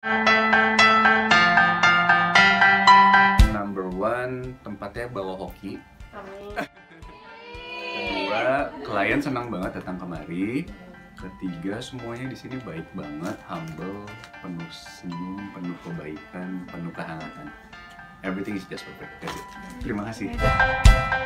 Number one, tempatnya bawa hoki. Amin. Kedua, klien senang banget datang kemari. Ketiga, semuanya di sini baik banget, humble, penuh senyum, penuh kebaikan, penuh kehangatan. Everything is just perfect. That's it. Terima kasih.